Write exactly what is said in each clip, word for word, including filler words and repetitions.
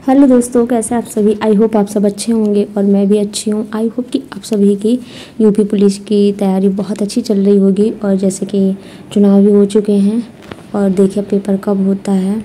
Hello दोस्तों, कैसे आप सभी। आई होप आप सब अच्छे होंगे और मैं भी अच्छी हूँ। आई होप कि आप सभी की यूपी पुलिस की तैयारी बहुत अच्छी चल रही होगी। और जैसे कि चुनाव भी हो चुके हैं और देखिए पेपर कब होता है।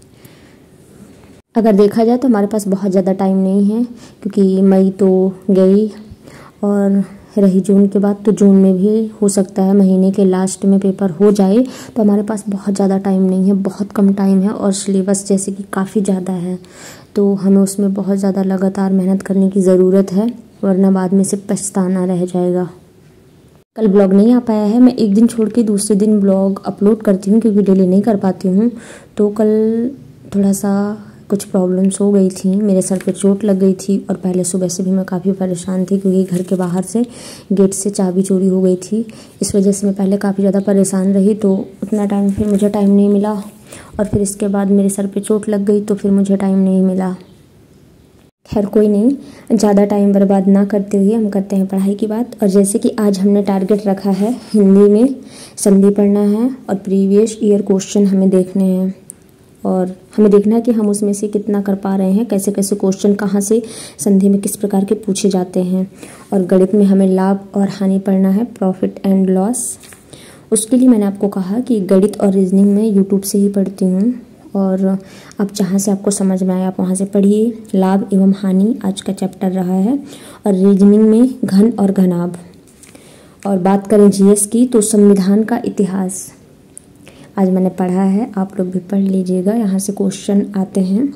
अगर देखा जाए तो हमारे पास बहुत ज़्यादा टाइम नहीं है, क्योंकि मई तो गई और रही जून के बाद, तो जून में भी हो सकता है महीने के लास्ट में पेपर हो जाए। तो हमारे पास बहुत ज़्यादा टाइम नहीं है, बहुत कम टाइम है और सिलेबस जैसे कि काफ़ी ज़्यादा है, तो हमें उसमें बहुत ज़्यादा लगातार मेहनत करने की ज़रूरत है, वरना बाद में से पछताना रह जाएगा। कल ब्लॉग नहीं आ पाया है, मैं एक दिन छोड़ के दूसरे दिन ब्लॉग अपलोड करती हूँ, क्योंकि डेली नहीं कर पाती हूँ। तो कल थोड़ा सा कुछ प्रॉब्लम्स हो गई थी, मेरे सर पे चोट लग गई थी और पहले सुबह से भी मैं काफ़ी परेशान थी, क्योंकि घर के बाहर से गेट से चाबी चोरी हो गई थी। इस वजह से मैं पहले काफ़ी ज़्यादा परेशान रही, तो उतना टाइम फिर मुझे टाइम नहीं मिला। और फिर इसके बाद मेरे सर पे चोट लग गई, तो फिर मुझे टाइम नहीं मिला। खैर कोई नहीं, ज़्यादा टाइम बर्बाद ना करते हुए हम करते हैं पढ़ाई की बात। और जैसे कि आज हमने टारगेट रखा है, हिंदी में संधि पढ़ना है और प्रीवियस ईयर क्वेश्चन हमें देखने हैं, और हमें देखना है कि हम उसमें से कितना कर पा रहे हैं, कैसे कैसे क्वेश्चन कहाँ से संधि में किस प्रकार के पूछे जाते हैं। और गणित में हमें लाभ और हानि पढ़ना है, प्रॉफिट एंड लॉस। उसके लिए मैंने आपको कहा कि गणित और रीजनिंग में यूट्यूब से ही पढ़ती हूँ, और आप जहाँ से आपको समझ में आए आप वहाँ से पढ़िए। लाभ एवं हानि आज का चैप्टर रहा है, और रीजनिंग में घन और घनाभ। और बात करें जीएस की, तो संविधान का इतिहास आज मैंने पढ़ा है, आप लोग भी पढ़ लीजिएगा, यहाँ से क्वेश्चन आते हैं।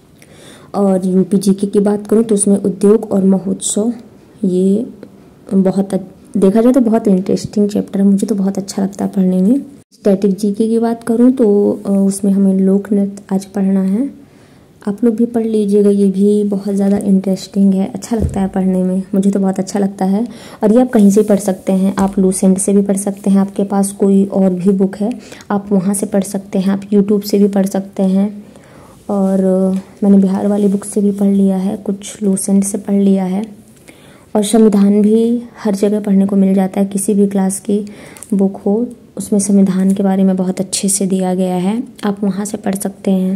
और यूपी जीके की बात करूँ तो उसमें उद्योग और महोत्सव, ये बहुत देखा जाए तो बहुत इंटरेस्टिंग चैप्टर है, मुझे तो बहुत अच्छा लगता है पढ़ने में। स्टैटिक जीके की बात करूँ तो उसमें हमें लोक नृत्य आज पढ़ना है, आप लोग भी पढ़ लीजिएगा, ये भी बहुत ज़्यादा इंटरेस्टिंग है, अच्छा लगता है पढ़ने में, मुझे तो बहुत अच्छा लगता है। और ये आप कहीं से पढ़ सकते हैं, आप लूसेंट से भी पढ़ सकते हैं, आपके पास कोई और भी बुक है आप वहाँ से पढ़ सकते हैं, आप यूट्यूब से भी पढ़ सकते हैं। और मैंने बिहार वाली बुक से भी पढ़ लिया है, कुछ लूसेंट से पढ़ लिया है। और संविधान भी हर जगह पढ़ने को मिल जाता है, किसी भी क्लास की बुक हो उसमें संविधान के बारे में बहुत अच्छे से दिया गया है, आप वहाँ से पढ़ सकते हैं।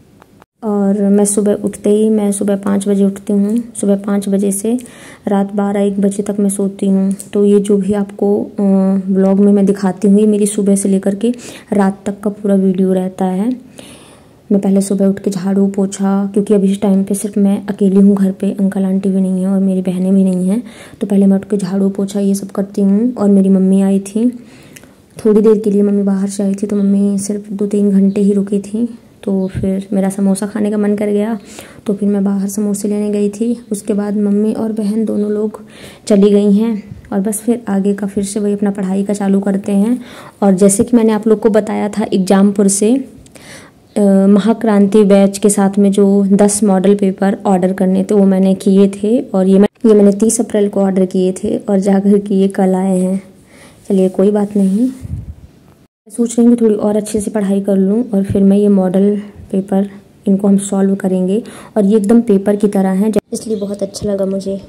और मैं सुबह उठते ही मैं सुबह पाँच बजे उठती हूँ, सुबह पाँच बजे से रात बारह एक बजे तक मैं सोती हूँ। तो ये जो भी आपको ब्लॉग में मैं दिखाती हूँ, ये मेरी सुबह से लेकर के रात तक का पूरा वीडियो रहता है। मैं पहले सुबह उठ के झाड़ू पोछा, क्योंकि अभी इस टाइम पे सिर्फ मैं अकेली हूँ घर पे, अंकल आंटी भी नहीं है और मेरी बहनें भी नहीं हैं, तो पहले मैं उठ के झाड़ू पोछा ये सब करती हूँ। और मेरी मम्मी आई थी थोड़ी देर के लिए, मम्मी बाहर से आई थी, तो मम्मी सिर्फ दो तीन घंटे ही रुकी थी। तो फिर मेरा समोसा खाने का मन कर गया, तो फिर मैं बाहर समोसे लेने गई थी। उसके बाद मम्मी और बहन दोनों लोग चली गई हैं, और बस फिर आगे का फिर से वही अपना पढ़ाई का चालू करते हैं। और जैसे कि मैंने आप लोग को बताया था एग्जामपुर से महाक्रांति बैच के साथ में जो दस मॉडल पेपर ऑर्डर करने थे वो मैंने किए थे, और ये मैं ये मैंने तीस अप्रैल को ऑर्डर किए थे और जाकर के ये कल आए हैं। चलिए कोई बात नहीं, मैं सोच रही हूँ थोड़ी और अच्छे से पढ़ाई कर लूँ, और फिर मैं ये मॉडल पेपर इनको हम सॉल्व करेंगे। और ये एकदम पेपर की तरह है, इसलिए बहुत अच्छा लगा मुझे।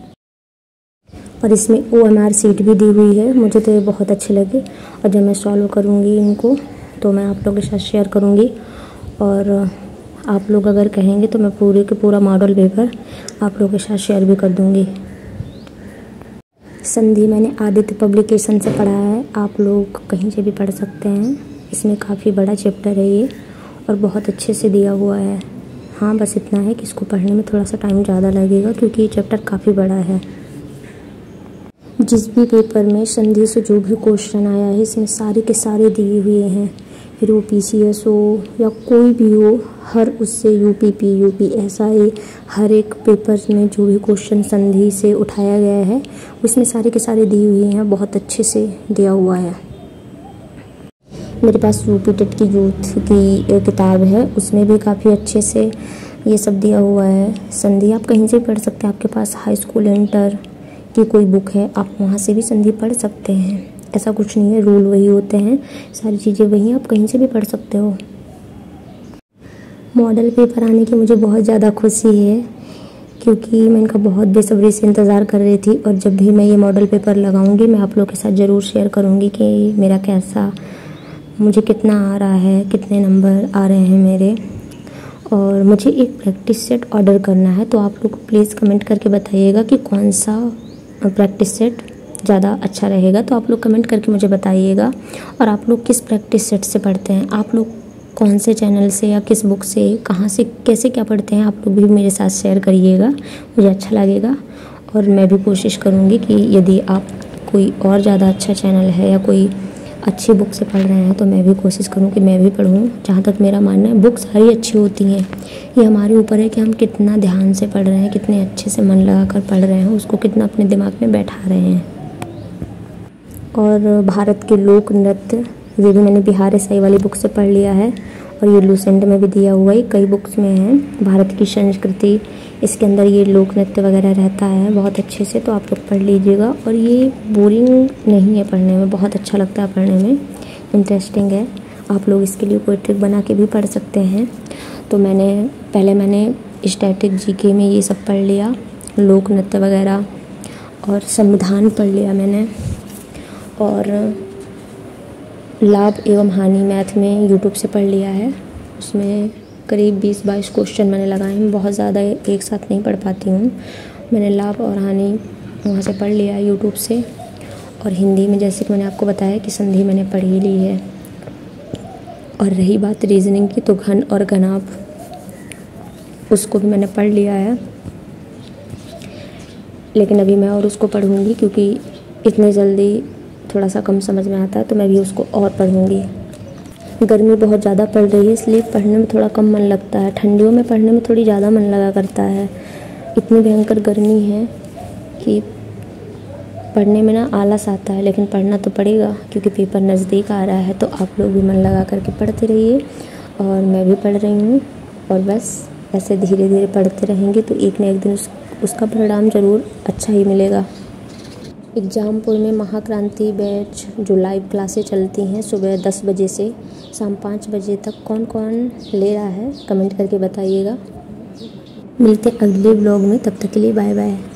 और इसमें ओ एम आर सीट भी दी हुई है, मुझे तो ये बहुत अच्छे लगे। और जब मैं सॉल्व करूँगी इनको तो मैं आप लोगों के साथ शेयर करूँगी, और आप लोग अगर कहेंगे तो मैं पूरे के पूरा मॉडल पेपर आप लोगों के साथ शेयर भी कर दूँगी। संधि मैंने आदित्य पब्लिकेशन से पढ़ा है, आप लोग कहीं से भी पढ़ सकते हैं, इसमें काफ़ी बड़ा चैप्टर है ये और बहुत अच्छे से दिया हुआ है। हाँ बस इतना है कि इसको पढ़ने में थोड़ा सा टाइम ज़्यादा लगेगा, क्योंकि ये चैप्टर काफ़ी बड़ा है। जिस भी पेपर में संधि से जो भी क्वेश्चन आया है, इसमें सारे के सारे दिए हुए हैं, फिर वो पी सी एस हो या कोई भी हो, हर उससे U P P, U P S I, हर एक पेपर में जो भी क्वेश्चन संधि से उठाया गया है उसमें सारे के सारे दिए हुए हैं, बहुत अच्छे से दिया हुआ है। मेरे पास यूपी टेट की यूथ की किताब है, उसमें भी काफ़ी अच्छे से ये सब दिया हुआ है। संधि आप कहीं से भी पढ़ सकते हैं, आपके पास हाई स्कूल इंटर की कोई बुक है आप वहाँ से भी संधि पढ़ सकते हैं, ऐसा कुछ नहीं है, रूल वही होते हैं, सारी चीज़ें वही, आप कहीं से भी पढ़ सकते हो। मॉडल पेपर आने की मुझे बहुत ज़्यादा खुशी है, क्योंकि मैं इनका बहुत बेसब्री से इंतज़ार कर रही थी। और जब भी मैं ये मॉडल पेपर लगाऊंगी मैं आप लोग के साथ ज़रूर शेयर करूंगी कि मेरा कैसा, मुझे कितना आ रहा है, कितने नंबर आ रहे हैं मेरे। और मुझे एक प्रैक्टिस सेट ऑर्डर करना है, तो आप लोग प्लीज़ कमेंट करके बताइएगा कि कौन सा प्रैक्टिस सेट ज़्यादा अच्छा रहेगा। तो आप लोग कमेंट करके मुझे बताइएगा। और आप लोग किस प्रैक्टिस सेट से पढ़ते हैं, आप लोग कौन से चैनल से या किस बुक से, कहाँ से, कैसे क्या पढ़ते हैं, आप लोग भी मेरे साथ शेयर करिएगा, मुझे अच्छा लगेगा। और मैं भी कोशिश करूँगी कि यदि आप कोई और ज़्यादा अच्छा चैनल है या कोई अच्छी बुक से पढ़ रहे हैं तो मैं भी कोशिश करूँ कि मैं भी पढ़ूँ। जहाँ तक मेरा मानना है बुक सारी अच्छी होती हैं, ये हमारे ऊपर है कि हम कितना ध्यान से पढ़ रहे हैं, कितने अच्छे से मन लगा कर पढ़ रहे हैं, उसको कितना अपने दिमाग में बैठा रहे हैं। और भारत के लोक नृत्य, ये भी मैंने बिहार ईसाई वाली बुक से पढ़ लिया है और ये लूसेंट में भी दिया हुआ है, कई बुक्स में है। भारत की संस्कृति, इसके अंदर ये लोक नृत्य वगैरह रहता है बहुत अच्छे से, तो आप लोग पढ़ लीजिएगा। और ये बोरिंग नहीं है पढ़ने में, बहुत अच्छा लगता है पढ़ने में, इंटरेस्टिंग है। आप लोग इसके लिए कोई ट्रिक बना के भी पढ़ सकते हैं। तो मैंने पहले मैंने स्टैटिक जीके में ये सब पढ़ लिया, लोक नृत्य वगैरह, और संविधान पढ़ लिया मैंने। और लाभ एवं हानि मैथ में यूट्यूब से पढ़ लिया है, उसमें करीब बीस बाईस क्वेश्चन मैंने लगाए हैं, बहुत ज़्यादा एक साथ नहीं पढ़ पाती हूँ। मैंने लाभ और हानि वहाँ से पढ़ लिया है यूट्यूब से। और हिंदी में जैसे कि मैंने आपको बताया कि संधि मैंने पढ़ ही ली है। और रही बात रीजनिंग की, तो घन और घनाभ उसको भी मैंने पढ़ लिया है, लेकिन अभी मैं और उसको पढ़ूँगी क्योंकि इतने जल्दी थोड़ा सा कम समझ में आता है, तो मैं भी उसको और पढ़ूँगी। गर्मी बहुत ज़्यादा पड़ रही है इसलिए पढ़ने में थोड़ा कम मन लगता है, ठंडियों में पढ़ने में थोड़ी ज़्यादा मन लगा करता है। इतनी भयंकर गर्मी है कि पढ़ने में ना आलस आता है, लेकिन पढ़ना तो पड़ेगा क्योंकि पेपर नज़दीक आ रहा है। तो आप लोग भी मन लगा करके पढ़ते रहिए और मैं भी पढ़ रही हूँ। और बस ऐसे धीरे धीरे पढ़ते रहेंगे तो एक न एक दिन उस, उसका परिणाम ज़रूर अच्छा ही मिलेगा। एग्जामपुर में महाक्रांति बैच जो लाइव क्लासेस चलती हैं सुबह दस बजे से शाम पाँच बजे तक, कौन कौन ले रहा है कमेंट करके बताइएगा। मिलते हैं अगले ब्लॉग में, तब तक के लिए बाय बाय।